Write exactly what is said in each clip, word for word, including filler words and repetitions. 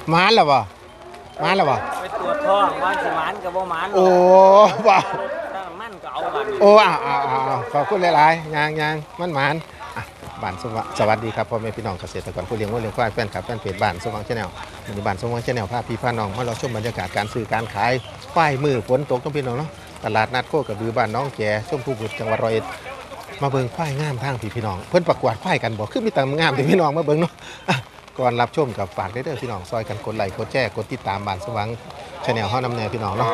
หมานแล้วบ่หมานแล้วบ่ไปตรวจท้องว่าสิหมานกับบ่หมานโอ้บ่มันก็เอาบันโอ้อ้าวอ้าวขอบคุณหลายๆยางยางมันหมานอ่ะบ้านสวัสดีครับพ่อแม่พี่น้องเกษตรกรผู้เลี้ยงวัวเลี้ยงควายแฟนคลับแฟนเพจบ้านสว่างชาแนลมีบ้านสว่างชาแนลพาพี่พาน้องมาเราชมบรรยากาศการซื้อการขายควายมือฝนตกต้องพี่น้องเนาะตลาดนัดโคกระบือบ้านน้องแก่ส้มผู้บุตรจังหวัดร้อยเอ็ดมาเบิ่งควายงามทางพี่พี่น้องเพิ่นประกวดควายกันบ่คือมีแต่งามที่พี่น้องมาเบิ่งเนาะก่อนรับชมกับฝากได้เด้อพี่น้องซอยกันกดไลค์กดแชร์กดติดตามบ้านสว่างชาแนลเฮานำแนวพี่น้องเนาะ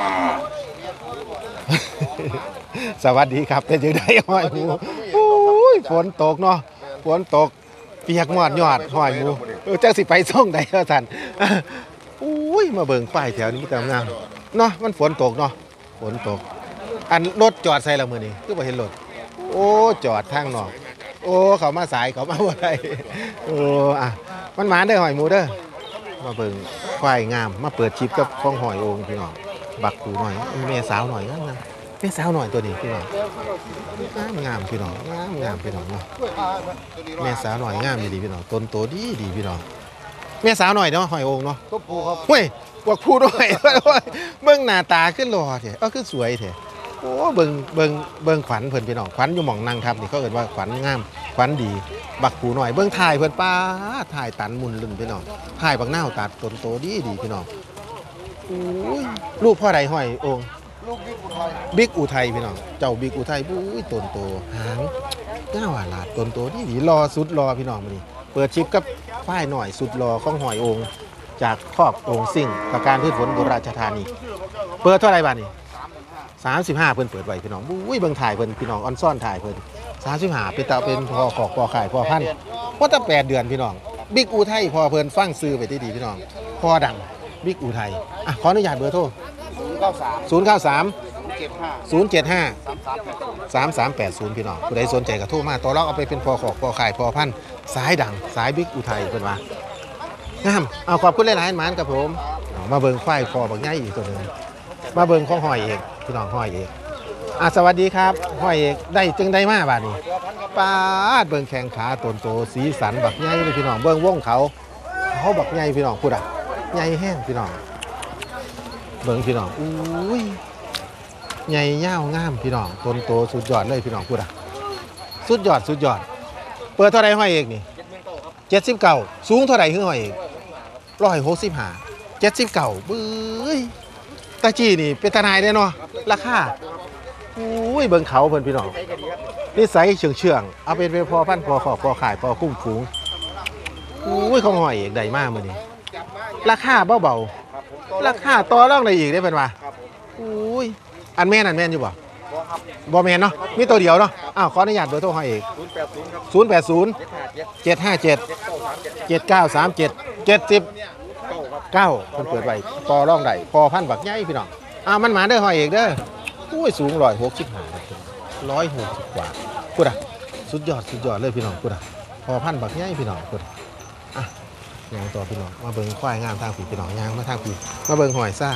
สวัสดีครับเป็นยังไงห้อยหมูฝนตกเนาะฝนตกเปียกหมอดยอดห้อยหมูจังสิไปส่งได้ก็ทันอุ้ยมาเบิ่งป้ายแถวนี้แต่งามเนาะมันฝนตกเนาะฝนตกอันรถจอดใส่ละมือนี่คือบ่เห็นรถโอ้จอดทางนอกโอ้เขามาสายเขามาบ่ได้โอ้อะมันหมานเด้อห้อยหมูเด้อมาเบิ่งควายงามมาเปิดชิปกับของหอยโอ่งพี่น้องบักกูหน่อยแม่สาวหน่อยงั้นนะแม่สาวหน่อยตัวนี้พี่น้องงามงามพี่น้องงามงามพี่น้องเนาะแม่สาวหน่อยงามดีพี่น้องต้นโตดีดีพี่น้องแม่สาวหน่อยเนาะหอยโอ่งเนาะตัวปูครับเฮ้ยพวกผู้ด้วยเบิ่งหน้าตาขึ้นหล่อเถอะเออขึ้นสวยเถอะโอ้เบิ่งเบิ่งเบิ่งขวัญเพิ่นพี่น้องขวัญอยู่หม่องนั่งทับนี่เขาเอิ้นว่าขวัญงามขวัญดีบักผูหน่อยเบิ่งถ่ายเพิ่นป้าถ่ายตันมุนลึงพี่น้องถ่ายบักหน้าตัดต้นโตดีดีพี่น้องโอ้ยลูกพ่อใดหอยโอ่งลูกบิ๊กอุทัยบิ๊กอุทัยพี่น้องเจ้าบิ๊กอุทัยปุ้ยต้นโตหางหน้าหวานลาดต้นโตดีดีรอสุดรอพี่น้องมื้อนี้เปิดชิปกับฝ้ายหน่อยสุดรอของหอยโอ่งจากครอบโอ่งซิ่งประการพืชผลโบราณธานีเปิดเท่าไหร่บาทนี่สามสิบห้าเพิ่นเปิดไว้พี่น้องปุ้ยเบิ่งถ่ายเพิ่นพี่น้องออนซ่อนถ่ายเพิ่นสามสิบห้าเป็นตาเป็นพอขอกพอขายพอพันว่าตั้งแปดเดือนพี่น้องบิ๊กอุทัยพอเพิ่นฟังซื้อไปดีๆพี่น้องพอดังบิ๊กอุทัยอ่ะขออนุญาตเบอร์โทรศูนย์ เก้า สาม ศูนย์ เจ็ด ห้า สาม สาม แปด ศูนย์พี่น้องผู้ใดสนใจก็โทรมาต่อรองเอาไปเป็นพอขอกพอขายพอพันสายดังสายบิ๊กอุทัยเพิ่นว่างามเอาขอบคุณหลายๆหมานครับผมมาเบิ่งควายพอบักใหญ่อีกตัวนึงมาเบิ่งของหอยเอกพี่น้องหอยเอกอ่ะสวัสดีครับหอยเอกได้จึงได้มาบาดนี้ปาดเบิ่งแข้งขาต้นโตสีสันบักใหญ่เลยพี่น้องเบิ่งวงเขาเขาบักใหญ่พี่น้องพูดอ่ะใหญ่แห้งพี่น้องเบิ่งพี่น้องอุ้ยใหญ่ยาวงามพี่น้องต้นโตสุดยอดเลยพี่น้องพูดอ่ะสุดยอดสุดยอดเปิดเท่าไรหอยเอกนี่เจ็ดสิบเก้าสูงเท่าไรคือหอยเอกร้อยหกสิบห้าเจ็ดสิบเก้าบื้อตาจีนี่เป็นทนายได้เนาะราคาอุ้ยเบิ่งเขาเพิ่นพี่น้องนิสัยเชื่องเชื่องเอาเป็นเป็นพอพันพอขอบพอขายพอคุ้มฝูงอุ้ยของหอยเอกได้มากมื้อนี้ราคาเบาๆราคาต่อรองได้อีกได้เป็นว่าอุ้ยอันแม่นอันแม่นอยู่บ่บ่แม่นเนาะมีตัวเดียวเนาะอ้าวขออนุญาตเบอร์โทรหอยเอกศูนย์ แปด ศูนย์ เจ็ด ห้า เจ็ด เจ็ด เก้า สาม เจ็ด เจ็ดสิบเก้าเพิ่นเปิดไว้ต่อรองได้พอพันบักใหญ่พี่น้องอ้าวมันหมาเด้อหอยเอกเด้ออุ้ยสูงร้อยหกสิบห้าร้อยหกสิบกว่าพูดอ่ะสุดยอดสุดยอดเลยพี่น้องพูดอ่ะพอพันบักใหญ่พี่น้องพูดอ่ะยางต่อพี่น้องมาเบิ่งควายงามทางผีพี่น้องยางมาทางผีมาเบิ่งหอยซ่า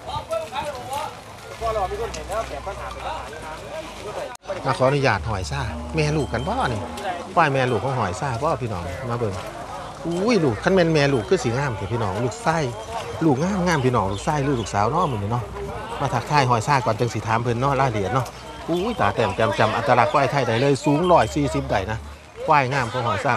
มาขออนุญาตหอยซ่าแม่ลูกกันบ่นี่ควายแม่ลูกของหอยซ่าบ่พี่น้องมาเบิ่งอุ้ยลูกคันแม่นแม่ลูกคือสีงามแต่พี่น้องลูกไส้ลูกงามงามพี่น้องลูกไส้ลูกลูกสาวเนาะมื้อนี้เนาะมาทักทายหอยซ่าก่อนจังสิถามเพิ่นเนาะรายละเอียดเนาะอุ้ยตาแต้มจำจำอัตลักษณ์ควายไทยได้เลยสูงหนึ่งร้อยสี่สิบได้นะควายงามของหอยซ่า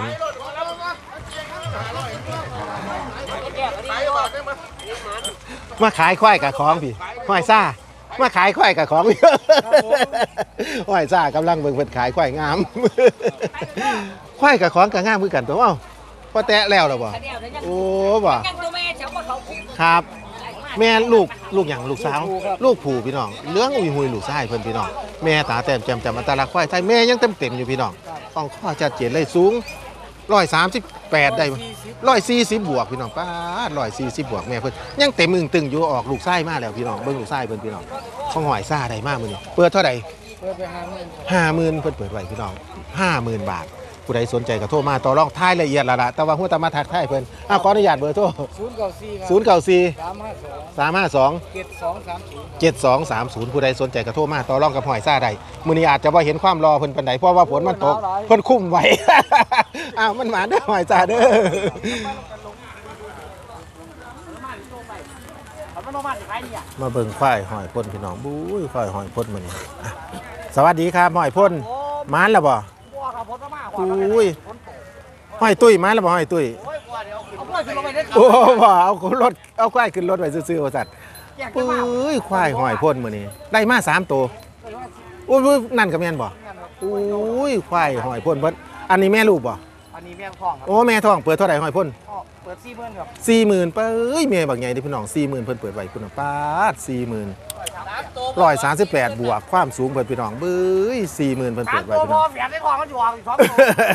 มาขายควายกับของพี่หอยซ่ามาขายควายกับของพี่หอยซ่ากำลังเบิ่งเพิ่นขายควายงามควายกับของกับงามคือกันตัวเอ้าพอแตะแล้วหรอบ่โอ้บ่ครับแม่ลูกลูกอย่างลูกสาวลูกผูพี่น้องเลี้ยงอุยหุยลูกชายเพิ่นพี่น้องแม่ตาแต้มแจ่มจำอัตลักษณ์ควายไทยแม่ยังเต็มเต็มอยู่พี่น้องต้องข้อชัดเจนเลยสูงร้อยสามสิบแปดได้ร้อยสี่สิบบวกพี่น้องป้าร้อยสี่สิบบวกแม่เพิ่นยังเต็มอึ่งตึงอยู่ออกลูกไส้มาแล้วพี่น้องเบิ่งลูกไส้เพิ่นพี่น้องของหอยซ่าได้มากมื้อนี้เปิดเท่าไหร่เปิดไปห้าหมื่นเพิ่นเปิดไว้พี่น้องห้าหมื่นบาทผู้ใดสนใจก็โทรมาต่อรองท้ายละเอียดละละแต่ว่าหัวตามาทักทายเพิ่นอ่ะขออนุญาตเบอร์โทรศูนย์ เก้า สี่ ศูนย์ เก้า สี่ สาม ห้า สอง เจ็ด สอง สาม ศูนย์ เจ็ด สอง สาม ศูนย์ผู้ใดสนใจก็โทรมาต่อรองกับหอยซ่าได้มื้อนี้อาจจะบ่เห็นความรอเพิ่นปานใดเพราะว่าฝนมันตกเพิ่นคุ้มไว้อ้าวมันหมาเด้อหอยซ่าเด้อมาเบิ่งควายหอยพ่นพี่น้องบุ้ยควายหอยพ่นมานี่สวัสดีครับหอยพ่นมานแล้วบ่อุ้ยหอยตุ้ยมานแล้วบ่หอยตุ้ยโอ้บ่เอารถเอาควายขึ้นรถไว้ซื้อๆว่าสัตว์ปุ้ยควายหอยพ่นมานี่ได้มาสามตัวอุ้ยนั่นก็แม่นบ่อุ้ยควายหอยพ่นเพิ่นอันนี้แม่ลูกบ่อันนี้แม่ท้องครับโอ้แม่ท้องเปิดเท่าไหร่หอยพ่นเปิดสี่หมื่นครับสี่หมื่นเอ้ยแม่บักใหญ่ดิพี่น้องสี่หมื่นเพิ่นเปิดไว้คุณป้าดสี่หมื่นร้อยสามสิบแปดบวกความสูงเพิ่นพี่น้องเบ้ยสี่หมื่นเพิ่นเปิดไว้พี่น้องแฝดได้ท้องมันอยู่อ่ะอีกสองตัว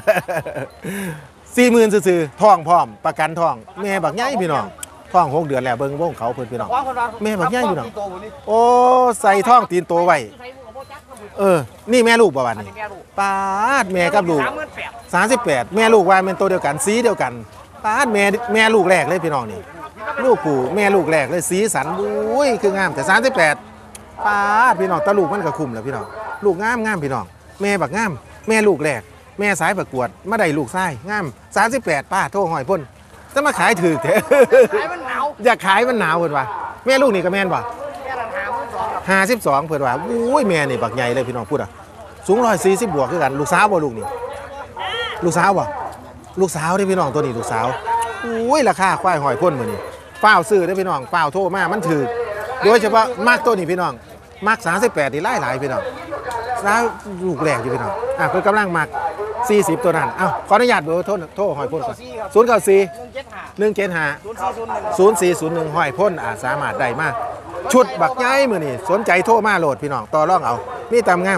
สี่หมื่นซื่อๆท้องพร้อมประกันท้องแม่บักใหญ่พี่น้องท้องหกเดือนแล้วเบิ่งวงเขาเพิ่นพี่น้องแม่บักใหญ่พี่น้องโอ้ใส่ท้องตีนโตไว้เออนี่แม่ลูกบ่บัดนี้ป้าดแม่กับลูกสามสิบแปดแม่ลูกว่าเป็นตัวเดียวกันสีเดียวกันป้าดแม่แม่ลูกแรกเลยพี่น้องนี่ลูกปู่แม่ลูกแรกเลยสีสันบุ้ยคืองามแต่สามสิบแปดป้าดพี่น้องตาลูกมันก็คุ้มแล้วพี่น้องลูกงามงามพี่น้องแม่บักงามแม่ลูกแรกแม่สายประกวดมาได้ลูกไส้งามสามสิบแปดป้าโทษหอยพ่นจะมาขายถือเถอะขายมันหนาวอยากขายมันหนาวเพิ่นว่าแม่ลูกนี่ก็แม่นบ่แค่นั้นหาหมื่นสองครับห้าสิบสองเพิ่นว่าอุ้ยแม่นี่บักใหญ่เลยพี่น้องพูดอ่ะสูงร้อยสี่สิบบวกคือกันลูกสาวบ่ลูกนี่ลูกสาวบ่ลูกสาวเด้พี่น้องตัวนี้ลูกสาวอุ้ยราคาควายหอยพ่นมื้อนี้ฟ้าวซื้อเด้พี่น้องฟ้าวโทรมามันถือโดยเฉพาะมักตัวนี้พี่น้องมักสามสิบแปดนี่หลายๆพี่น้องสาวลูกแรกอยู่พี่น้องอ่ะเพิ่นกำลังมักสี่สิบตัวนั้นเอ้าขออนุญาตเบอร์โทรโทรหอยพ่นก่อนศูนย์เก้าสี่หนึ่งเจ็ดห้าหนึ่งเจ็ดห้าศูนย์สี่ศูนย์หนึ่งศูนย์สี่ศูนย์หนึ่งหอยพ่นอ่าสามารถได้มาชุดบักใหญ่มื้อนี้สนใจโทรมาโหลดพี่น้องต่อรองเอานี่ตามงาม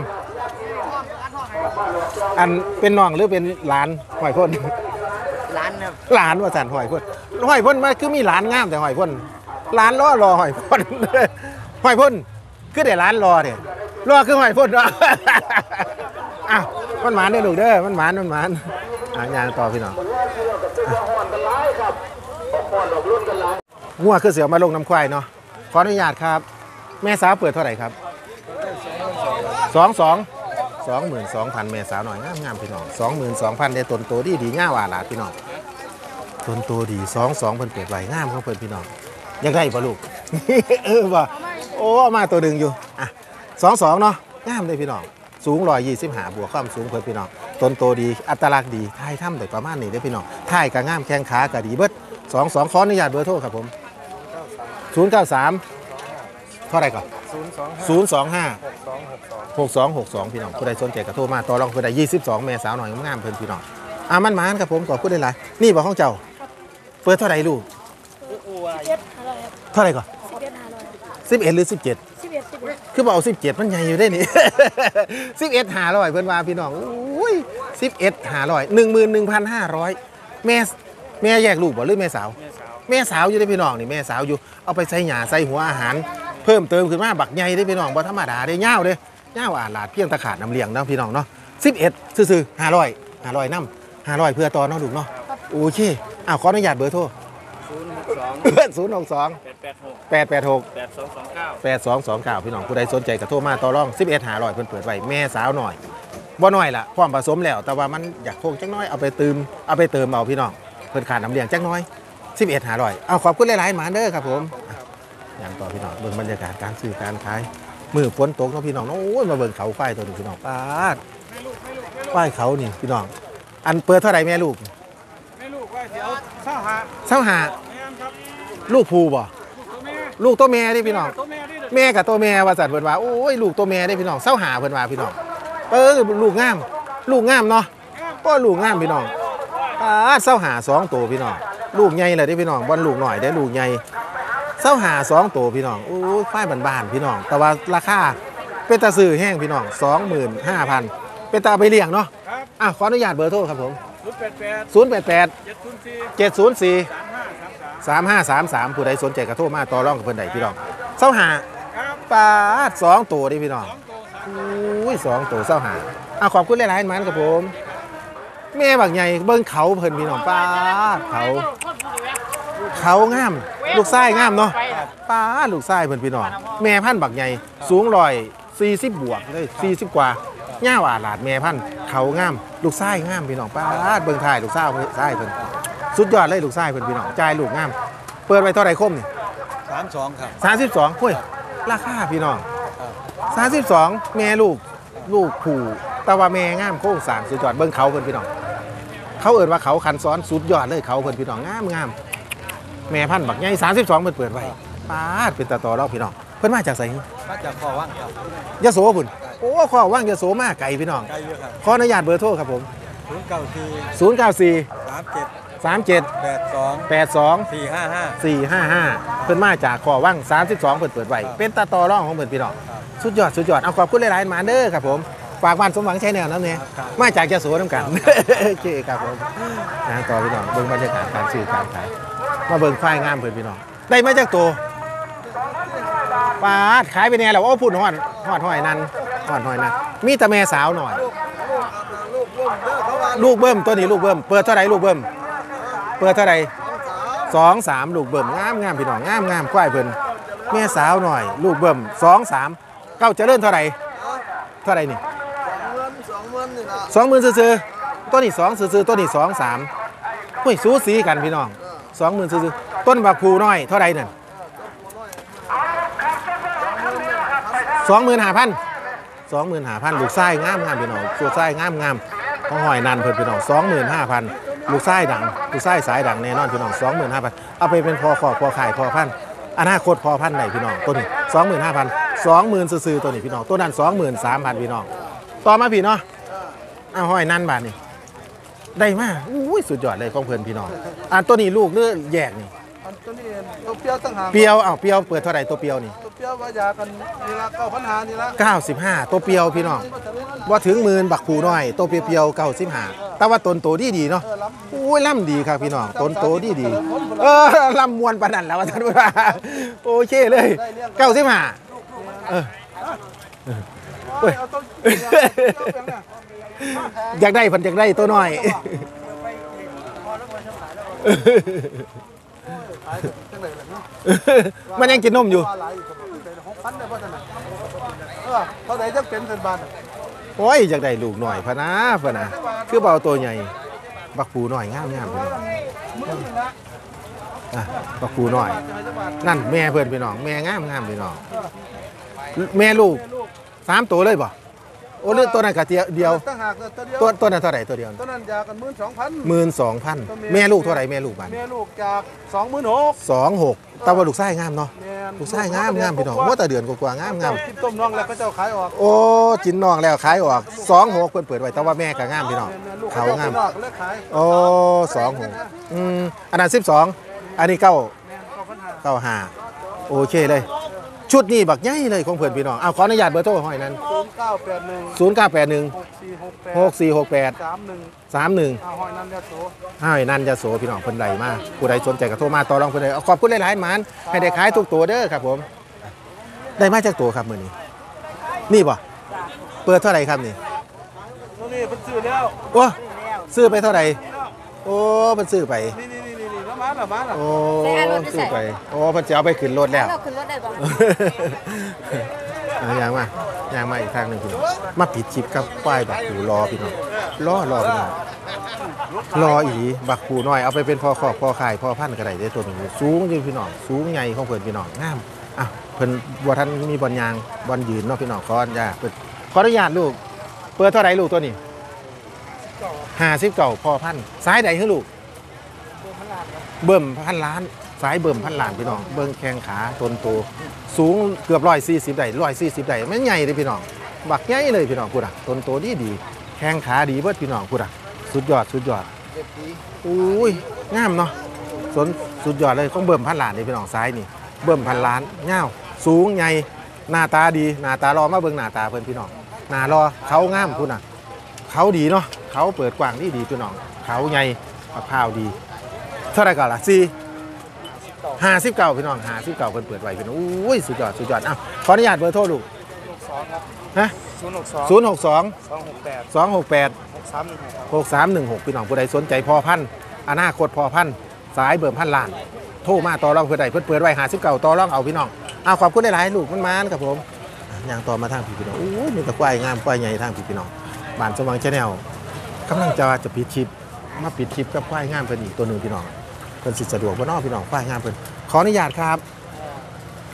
อันเป็นน้องหรือเป็นหลานหอยพ่นร้านครับหลานว่าสันหอยพ่นหอยพ่นมันคือมีหลานงามแต่หอยพ่นหลานรอรอหอยพ่น หอยพ่นคือได้หลานรอเนี่ยรอคือหอยพ่นรอ อ้าวมันหมานได้อลูกเด้อมันหมานมันหมานอ่ะยางต่อพี่น้องงัวคือเสือมาลงน้ำควายเนาะขออนุญาตครับแม่สาวเปิดเท่าไหร่ครับสองสองสองหมื่นสองพันแม่สาวหน่อยงามงามพี่น้องสองหมื่นสองพันได้ต้นโตดีดีง่าวาลาพี่น้องต้นโตดีสองสองเพิ่นเปิดไว้งามของเพิ่นพี่น้องยังได้ป่ะลูก เออป่ะโอ้มาตัวดึงอยู่อ่ะสองสองเนาะงามเลยพี่น้องสูงร้อยยี่สิบห้าบวกความสูงเพิ่นพี่น้องต้นโตดีอัตลักษณ์ดีถ่ายถ้ำได้ประมาณนี้ได้พี่น้องถ่ายกะงามแข้งขาก็ดีเบิดสองสองขออนุญาตเบอร์โทรครับผมศูนย์เก้าสามเท่าไหร่ก่อนศูนย์สองศูนย์สองห้าหกสองหกสองหกสองหกสองพี่น้องผู้ใดสนใจก็โทรมาต่อรองผู้ใดยี่สิบสองแม่สาวหน่อยงามเพิ่นพี่น้องอ่ะมันหมานครับผมขอพูดได้หลายนี่บอกของเจ้าเปิดเท่าไหร่ลูกเจ็ดห้าร้อยครับเท่าไหร่ก่อนสิบเอ็ดห้าร้อยสิบเอ็ดหรือสิบเจ็ดสิบเอ็ดสิบเอ็ดคือบอกเอาสิบเจ็ดมันใหญ่อยู่ได้นี่ สิบเอ็ดหาร้อยเพิ่นว่าพี่น้องอุ้ยสิบเอ็ดหาร้อยหนึ่งหมื่นหนึ่งพันห้าร้อยแม่แม่แยกลูกบ่หรือแม่สาวแม่สาวอยู่ได้พี่น้องนี่แม่สาวอยู่เอาไปใส่หญ้าใส่หัวอาหารเพิ่มเติมขึ้นมาบักใหญ่ได้พี่น้องบ่ธรรมดาได้ยาวเด้ยาวอาหลาดเพียงตะขาดน้ำเลี้ยงเนาะพี่น้องเนาะสิบเอ็ดซื่อๆห้าร้อยห้าร้อยน้ำห้าร้อยเพื่อต่อเนาะลูกเนาะโอเคอ้าวขออนุญาตเบอร์โทรศูนย์หกสองศูนย์หกสองแปดแปดหกแปดแปดหกแปดสองสองเก้าแปดสองสองเก้าพี่น้องผู้ใดสนใจก็โทรมาต่อรองสิบเอ็ดหาร้อยเพิ่นเปิดไว้แม่สาวหน่อยบ่น้อยล่ะพร้อมผสมแล้วแต่ว่ามันอยากโค้งจักหน้อยเอาไปเติมเอาไปเติมเอาพี่น้องเพิ่นขาดน้ำเลี้ยงจักหน้อยสิบเอ็ดหาร้อยเอาขอบคุณหลายๆหมาเด้อครับผมอ่ะอย่างต่อพี่น้องเบิ่งบรรยากาศการซื้อการขายมือฝนตกเนาะพี่น้องโอ้ยมาเบิ่งเขาควายตัวนี้พี่น้องปาดควายเขานี่พี่น้องอันเปิดเท่าไหร่แม่ลูกแม่ลูกว่าเดี๋ยวเศร้าหาเศร้าหาแม่ครับลูกภูบ่ตัวแม่ลูกตัวแม่ดิพี่น้องตัวแม่นี่แม่กับตัวแม่ว่าสัตว์เพิ่นว่าโอ้ยลูกตัวแม่ได้พี่น้องเศร้าหาเพิ่นว่าพี่น้องเออลูกงามลูกงามเนาะก็ลูกงามพี่น้องอ่าเศร้าหาสองตัวพี่น้องลูกใหญ่เลยได้พี่น้องบ่ลูกหน่อยได้ลูกใหญ่เศร้าหาสองตัวพี่น้องโอ้ยฝ้ายบ้านๆพี่น้องแต่ว่าราคาเป็นตาซื้อแห้งพี่น้อง สองหมื่นห้าพัน เป็นตาไปเลี้ยงเนาะครับอ่ะขออนุญาตเบอร์โทรครับผมศูนย์แปดแปดศูนย์แปดแปดเจ็ดศูนย์สี่เจ็ดศูนย์สี่สามห้าสามสามสามห้าสามสามผู้ใดสนใจก็โทรมาต่อรองกับเพิ่นใดพี่น้องเศร้าหาครับปลาดสองตัวดิพี่น้องสองตัวสามอุ้ยสองตัวเศร้าหาเอาขอบคุณหลายๆมันครับผม แม่บักใหญ่เบิ้งเขาเพิ่นพี่น้องป้าดเขาเขางามลูกไส้งามเนาะป้าดลูกไส้เพิ่นพี่น้องแม่พันธุ์บักใหญ่สูงร้อยสี่สิบบวกเลยสี่สิบกว่าย่าหวาหลาดแม่พันธุ์เขางามลูกไส้งามพี่น้องป้าดเบิ้งถ่ายลูกไส้ไส้เพิ่นสุดยอดเลยลูกไส้เพิ่นพี่น้องจ่ายลูกงามเปิดไว้เท่าไหร่คมนี่สามสองครับสามสิบสองเฮ้ยราคาพี่น้องสามสิบสองแม่ลูกลูกผู้แต่ว่าแม่งามโค้งสร้างสุดยอดเบิ่งเขาเพิ่นพี่น้องเขาเอิ้นว่าเขาคันซ้อนสุดยอดเลยเขาเพิ่นพี่น้องงามงามแม่พันธุ์บักใหญ่สามสิบสองเพิ่นเปิดไว้ปาดเป็นตาต่อเราพี่น้องเพิ่นมาจากไสมาจากคอว่างครับยโสพุ่นโอ้ขอว่างยโสมาไกลพี่น้องไกลเยอะครับขออนุญาตเบอร์โทรครับผมศูนย์เก้าสี่ศูนย์ เก้า สี่สามเจ็ดสาม เจ็ดแปดสองแปด สองสี่ห้าห้าสี่ ห้า ห้าเพิ่นมาจากขอว่างสามสิบสองเพิ่นเปิดไว้ครับเป็นตาต่อรองของเพิ่นพี่น้องครับสุดยอดสุดยอดเอาขอบคุณหลายๆหมาเด้อครับผมฝากบ้านสมหวังใช้แนวนั้นเนี่ยครับมาจากยโสน้ำกันโอเคครับผมนะต่อพี่น้องเบิ่งบรรยากาศการซื้อการขายมาเบิ่งควายงามเพิ่นพี่น้องได้มาจากตัวปาดขายไปแน่แล้วโอ้พุ่นฮอดฮอดหอยนั่นฮอดหอยนั่นมีแต่แม่สาวหน่อย ลูกเบิ้มตัวนี้ลูกเบิ้มเปิดเท่าไหร่ลูกเบิ้มเปิดเท่าไหร่สองสามลูกเบิ้มงามงามพี่น้องงามงามควายเพิ่นแม่สาวหน่อย ลูกเบิ้มสองสามเก้าเจริญเท่าไหร่เท่าไหร่นี่สองหมื่นซื้อๆตัวนี้สองซื้อๆตัวนี้สองสามหุ้ยสูสีกันพี่น้องสองหมื่นซื้อๆต้นบักภูน้อยเท่าไหร่นั่นสองหมื่นห้าพันสองหมื่นห้าพันลูกไส้งามงามพี่น้องตัวไส้งามงามของหอยนันเพิ่นพี่น้องสองหมื่นห้าพันลูกไส้ดังลูกไส้สายดังแน่นอนพี่น้องสองหมื่นห้าพันเอาไปเป็นพอขอพอขายพอพันอนาคตพอพันไหนพี่น้องตัวนี้สองหมื่นห้าพันสองหมื่นซื้อๆตัวนี้พี่น้องตัวนั้นสองหมื่นสามพันพี่น้องต่อมาพี่เนาะเอาหอยนันบาทนี่ได้มากอุ้ยสุดยอดเลยของเพิ่นพี่น้องอันตัวนี้ลูกเลือแยกนี่อันตัวนี้ตัวเปรี้ยวตั้งหากเปียวอ้าวเปียวเปิดเท่าไหร่ตัวเปียวนี่ตัวเปรี้ยวว่ายากันนี่ละเก้าพันหานี่ละเก้าสิบห้าตัวเปียวพี่น้องว่าถึงหมื่นบักผูน้อยตัวเปียวๆเก้าสิบห้าแต่ว่าต้นโตดีดีเนาะอุ้ยล่ำดีครับพี่น้องต้นโตดีดีเออล่ำมวนปานนันแล้วท่านผู้ว่าโอเคเลยเก้าสิบห้าเออเฮ้ยอยากได้พันอยากได้ตัวน้อยมันยังกินนมอยู่เขาไหนจะเป็นเป็นบาทโอ้ยอยากได้ลูกหน่อยพะนะพะนะคือเบาตัวใหญ่บักปูหน่อยงามงามพี่น้องอ่ะบักปูหน่อยนั่นแม่เพื่อนพี่น้องแม่งามงามพี่น้องแม่ลูกสามตัวเลยบ่โอ้เลือตัวนั้นกะเดียวเดียวตั้งหากตัวเดียวตัวตัวนั้นเท่าไหร่ตัวเดียวตัวนั้นยากันหมื่นสองพันหมื่นสองพันแม่ลูกเท่าไหร่แม่ลูกบ้านแม่ลูกจากสองหมื่นหกสองหกแต่ว่าลูกไส้งามเนาะลูกไส้งามงามพี่น้องว่าแต่เดือนกว่าๆงามงามกินต้มน้องแล้วก็เจ้าขายออกโอ้จินน้องแล้วขายออกสองหกเปิดเปิดไว้แต่ว่าแม่ก็งามพี่น้องเขางามเลิกขายโอ้สองหกอืมอันนั้นสิบสองอันนี้เก้าแม่เก้าพันหาเก้าห้าโอเคเลย ชุดนี้บักใหญ่เลยของเพื่อนพี่น้องเอาขออนุญาตเบอร์โทรหอยนั้นศูนย์เก้าแปดหนึ่งศูนย์เก้าแปดหนึ่งหกสี่หกแปดหกสี่หกแปดสามหนึ่งสามหนึ่งอาหอยนันยาโสห้ายนันจะโสพี่น้องเพิ่นใดมากผู้ใดสนใจก็โทรมาต่อรองเพิ่นเลยเอาขอบคุณหลายๆหมานให้ได้ขายทุกตัวเด้อครับผมได้มาจากตัวครับมื้อนี้นี่บ่เปิดเท่าไหร่ครับนี่ตัวนี้เป็นซื้อแล้วโอ้ซื้อไปเท่าไหร่โอ้เพิ่นซื้อไปนี่นี่นี่นี่นี่แล้วมาแล้วมาแล้วโอ้ซื้อไปโอ้เพิ่นจะเอาไปขึ้นรถแล้วเราขึ้นรถได้บ่เอาอย่างมาอย่างมาอีกทางหนึ่งพี่น้องมาปิดชิปกับป้ายบักผูรอพี่น้องรอรอพี่น้องรออีบักผูน้อยเอาไปเป็นพอขอบพอขายพอพันกระไดได้ตัวหนึ่งสูงจริงพี่น้องสูงใหญ่ของเพิ่นพี่น้องงามอ่ะเพิ่นบัวท่านมีบอลยางบอลยืนเนาะพี่น้องขออนุญาตเปิดขออนุญาตลูกเปิดเท่าไหร่ลูกตัวนี้ห้าสิบเก่าพอพันซ้ายใดให้ลูกเบิ่มพันล้านสายเบิ่มพันล้านพี่น้องเบิ่งแข้งขาต้นโตสูงเกือบร้อยสี่สิบได้ร้อยสี่สิบได้ไม่ใหญ่เลยพี่น้องบักใหญ่เลยพี่น้องพูดอ่ะต้นโตดีดีแข้งขาดีเบิดพี่น้องพูดอ่ะสุดยอดสุดยอดอุ้ยงามเนาะสนสุดยอดเลยต้องเบิ่มพันล้านเลยพี่น้องซ้ายนี่เบิ่มพันล้านเงาสูงใหญ่หน้าตาดีหน้าตารอมาเบิ่งหน้าตาเพิ่นพี่น้องหน้ารอเขางามพูดอ่ะเขาดีเนาะเขาเปิดกว้างดีดีพี่น้องเขาใหญ่มะพร้าวดีเท่าไหร่ก่อนล่ะสี่ห้าสิบเก้าพี่น้องห้าสิบเก้าเปิดเปิดไว้พี่น้องอุ้ยสุดยอดสุดยอดอ้าวขออนุญาตเบอร์โทรลูกสองครับฮะศูนย์หกสองศูนย์หกสองสองหกแปดสองหกแปดหกสามหนึ่งหกหกสามหนึ่งหกพี่น้องผู้ใดสนใจพอพันธุ์อนาคตพอพันธุ์สายเบิ่มพันล้านโทรมาต่อรองเพื่อใดเพื่อเปิดไว้ห้าสิบเก้าต่อรองเอาพี่น้องอ้าวขอบคุณหลายๆลูกมันมานครับผมอย่างต่อมาทางพี่พี่น้องอู้มีแต่ควายงามควายใหญ่ทางพี่พี่น้องบ้านสว่างแชนแนลกำลังจะจะปิดชิปมาปิดชิปกับควายงามเพิ่นอีกตัวหนึ่งพี่น้องเพิ่นสิสะดวกบ่เนาะพี่น้องควายงามเพิ่นขออนุญาตครับ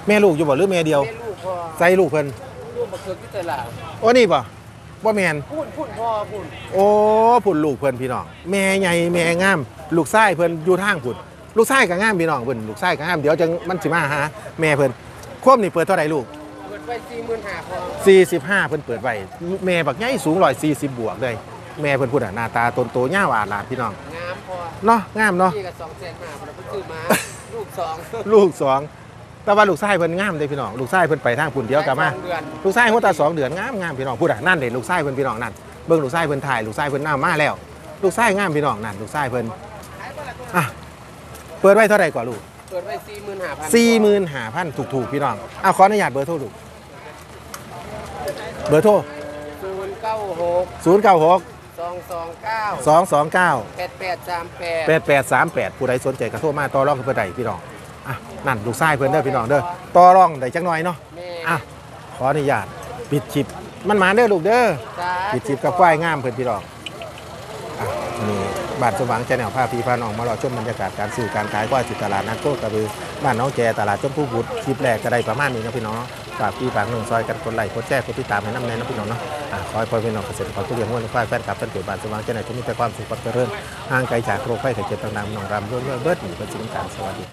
แม่ลูกอยู่บ่หรือแม่เดียวแม่ลูกพอใส่ลูกเพิ่นลูกมาเกิดที่ตลาดโอ้นี่ป่ะบ่แม่นพุ่นพุ่นพ่อพุ่นโอ้พุ่นลูกเพิ่นพี่น้องแม่ใหญ่แม่งามลูกชายเพิ่นอยู่ทางพุ่นลูกชายก็งามพี่น้องเพิ่นลูกชายก็งามเดี๋ยวจังมันสิมาหาแม่เพิ่นควบนี่เปิดเท่าไหร่ลูกเปิดไปสี่หมื่นห้าพอสี่สิบห้าเพิ่นเปิดไว้แม่บักใหญ่สูงหนึ่งร้อยสี่สิบบวกเลยแม่เพิ่นพูดอ่ะหน้าตาตนโตยาวอาดลาดพี่น้องงามพอเนาะงามเนาะพี่กับสองแสนห้าพอเราเพิ่งซื้อมาลูกสองลูกสองแต่ว่าลูกชายเพิ่นงามเด้พี่น้องลูกชายเพิ่นไปทางพุ่นเดียวกลับมาสองเดือนลูกชายหัวตาสองเดือนงามงามพี่น้องพูดอ่ะนั่นเด้ลูกชายเพิ่นพี่น้องนั่นเบิ่งลูกชายเพิ่นถ่ายลูกชายเพิ่นหน้ามาแล้ว ลูกชายงามพี่น้องนั่นลูกชายเพิ่นอ่ะเปิดไว้เท่าไหร่กว่าลูกเปิดไปสี่หมื่นห้าพันสี่หมื่นห้าพันถูกๆพี่น้องอ่ะขออนุญาตเบอร์โทรลูกเบอร์โทรศูนย์เก้าหกศูนย์เก้าหกสองสองเก้าสองสองเก้าแปดแปดสามแปดแปดแปดสามแปดผู้ใดสนใจก็โทรมาต่อรองกับเพื่อนใดพี่น้องอ่ะนั่นลูกชายเพื่อนเด้อพี่น้องเด้อต่อรองได้จักหน่อยเนาะแม่อ่ะขออนุญาตปิดคลิปมันมาเด้อลูกเด้อจ้าปิดคลิปกับควายงามเพื่อนพี่น้องอ่ะนี่บ้านสว่างแชนแนลพาพี่พาน้องมารอชมบรรยากาศการซื้อการขายควายที่ตลาดนัดโคกระบือบ้านน้องแจตลาดชมพูบุตรคลิปแรกก็ได้ประมาณนี้นะพี่น้องฝากพี่ฝากน้องซอยกันกดไลค์กดแชร์กดติดตามให้น้ำแน่นะพี่น้องเนาะอ่ะขอให้พ่อพี่น้องเกษตรกรทุเรียนม้วนควายแฟนคลับแฟนเพจบ้านสว่างแชนแนลจะมีแต่ความสุขความเจริญห่างไกลจากโรคภัยไข้เจ็บต่างๆน้องรำเรื่อยๆเบิดหนีเป็นสิ่งการสวัสดี